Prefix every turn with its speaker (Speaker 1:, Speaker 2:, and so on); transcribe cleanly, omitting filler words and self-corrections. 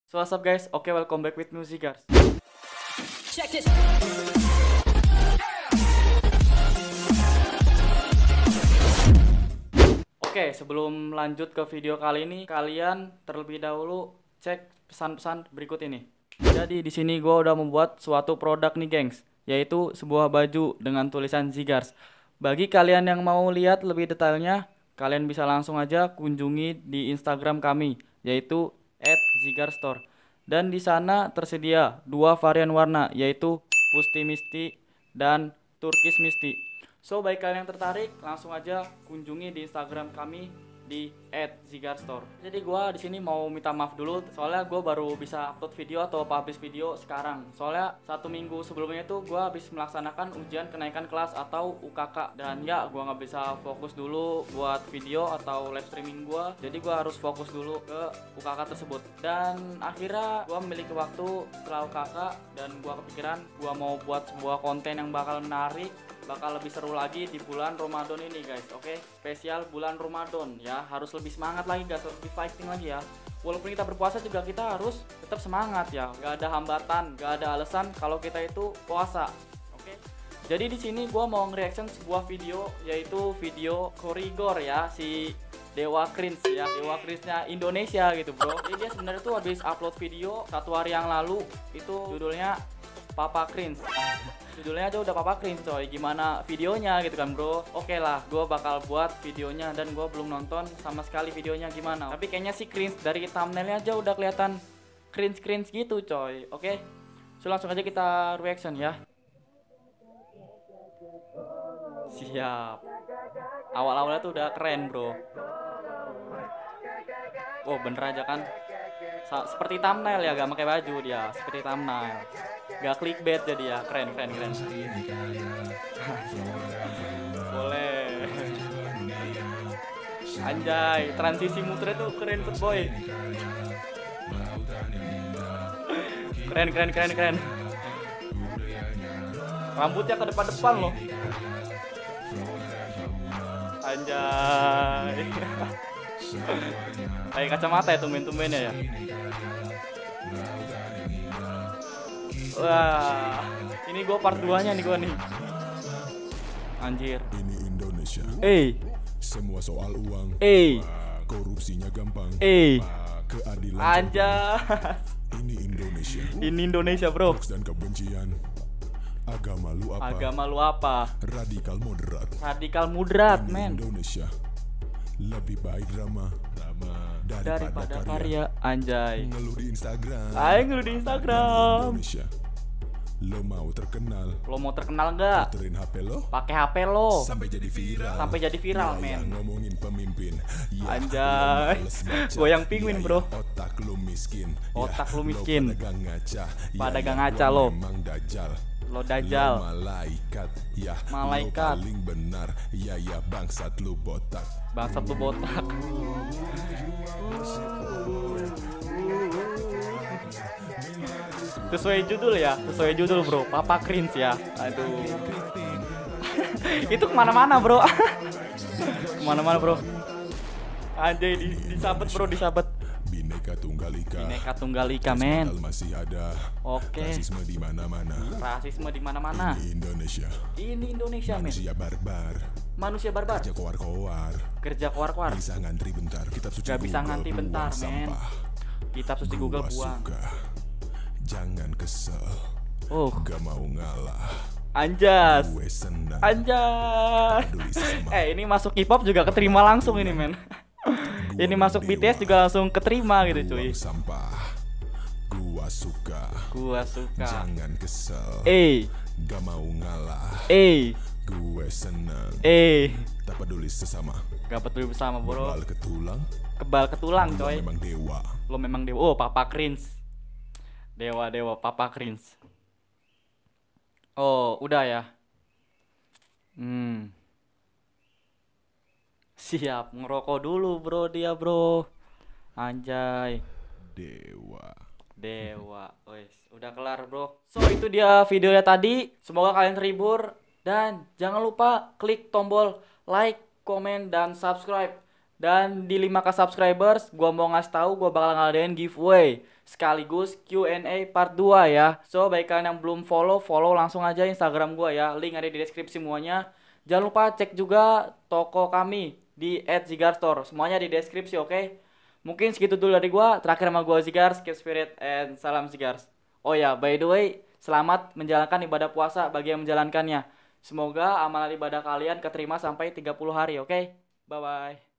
Speaker 1: So what's up guys, oke welcome back with Music guys.
Speaker 2: Check this.
Speaker 1: Oke, sebelum lanjut ke video kali ini, kalian terlebih dahulu cek pesan-pesan berikut ini. Jadi di sini gue udah membuat suatu produk nih gengs, yaitu sebuah baju dengan tulisan Zigars. Bagi kalian yang mau lihat lebih detailnya, kalian bisa langsung aja kunjungi di Instagram kami, yaitu @zigarstore. Dan di sana tersedia dua varian warna, yaitu Pusti Misty dan Turkish Misty. So, bagi kalian yang tertarik, langsung aja kunjungi di Instagram kami di @zigarstore. Jadi gua di sini mau minta maaf dulu, soalnya gua baru bisa upload video atau publish video sekarang. Soalnya 1 minggu sebelumnya itu gua habis melaksanakan ujian kenaikan kelas atau UKK, dan ya gua nggak bisa fokus dulu buat video atau live streaming gua. Jadi gua harus fokus dulu ke UKK tersebut. Dan akhirnya gua memiliki waktu setelah UKK dan gua kepikiran gua mau buat sebuah konten yang bakal menarik, bakal lebih seru lagi di bulan Ramadan ini guys. Oke, spesial bulan Ramadan ya, harus lebih semangat lagi guys, harus lebih fighting lagi ya. Walaupun kita berpuasa juga kita harus tetap semangat ya, gak ada hambatan, gak ada alasan kalau kita itu puasa. Oke, jadi di sini gua mau nge-reaction sebuah video, yaitu video Korigor ya, si Dewa Cringe ya, Dewa Cringe-nya Indonesia gitu bro. Jadi dia sebenarnya tuh habis upload video 1 hari yang lalu, itu judulnya Papa Cringe. Judulnya aja udah Papa Cringe coy, gimana videonya gitu kan bro. Oke lah, gue bakal buat videonya dan gue belum nonton sama sekali videonya gimana. Tapi kayaknya sih cringe, dari thumbnailnya aja udah kelihatan cringe gitu coy. Oke, so langsung aja kita reaction ya. Siap. Awal-awalnya tuh udah keren bro. Oh bener aja kan, seperti thumbnail ya, gak pakai baju dia, seperti thumbnail, gak clickbait jadi ya, keren. Boleh. Anjay, transisi muter tuh keren tuh boy. Keren. Rambutnya ke depan loh. Anjay. Kayak kacamata ya, tumben ya. Wah, ini gue part 2-nya nih gue nih. Anjir.
Speaker 3: Ini Indonesia.
Speaker 1: Semua
Speaker 3: soal uang. Korupsinya gampang. Keadilan.
Speaker 1: Anjay.
Speaker 3: Ini Indonesia.
Speaker 1: Ini Indonesia, bro.
Speaker 3: Hoax dan kebencian. Agama lu apa? Radikal moderat, men. Indonesia. Lebih baik drama daripada
Speaker 1: karya. Anjay.
Speaker 3: Ngeluh di Instagram. Indonesia. Lo mau terkenal
Speaker 1: nggak?
Speaker 3: Puterin HP lo.
Speaker 1: Pakai HP lo.
Speaker 3: Sampai jadi viral,
Speaker 1: men.
Speaker 3: Ngomongin pemimpin. Ya,
Speaker 1: anjay. Goyang penguin, bro.
Speaker 3: Otak lu miskin.
Speaker 1: Pada gak ngaca lo.
Speaker 3: Memang dajal.
Speaker 1: Lo dajal.
Speaker 3: Malaikat.
Speaker 1: Malaikat.
Speaker 3: Lo paling benar. Ya bangsat lu botak. Sesuai judul bro, Papa Cringe ya. Aduh. Itu kemana-mana bro. Anjay, disabet. Bineka
Speaker 1: Tunggal Ika men.
Speaker 3: Masih ada.
Speaker 1: Oke.
Speaker 3: Rasisme di mana-mana.
Speaker 1: Ini Indonesia men. Manusia barbar. Kerja koar-koar.
Speaker 3: Bisa ngantri bentar.
Speaker 1: Gak bisa ngantri bentar men. Kitab suci Google buang.
Speaker 3: Jangan kesel. Gak mau ngalah.
Speaker 1: Anjas.
Speaker 3: Gue senang.
Speaker 1: Ini masuk K-pop juga keterima langsung ini men. Ini masuk BTS juga langsung keterima gitu cuy.
Speaker 3: Gua suka. Jangan kesel. Gak mau ngalah. Gue senang. Tak peduli sesama.
Speaker 1: Gak peduli bersama bro.
Speaker 3: Kebal ketulang
Speaker 1: coy. Lo memang dewa. Oh Papa Cringe. Dewa Papa Cringe. Oh udah ya. Siap, ngerokok dulu bro dia bro. Anjay. Dewa. Wes, udah kelar bro. So itu dia videonya tadi. Semoga kalian terhibur. Dan jangan lupa klik tombol like, komen, dan subscribe. Dan di 5K subscribers, gua mau ngasih tahu gua bakal ngadain giveaway sekaligus Q&A part 2 ya. So, bagi kalian yang belum follow langsung aja Instagram gua ya. Link ada di deskripsi semuanya. Jangan lupa cek juga toko kami di @zigarstore. Semuanya di deskripsi, oke? Mungkin segitu dulu dari gua. Terakhir sama gua Zigars, keep spirit and salam Zigars. Oh ya, by the way, selamat menjalankan ibadah puasa bagi yang menjalankannya. Semoga amalan ibadah kalian keterima sampai 30 hari, oke? Bye-bye.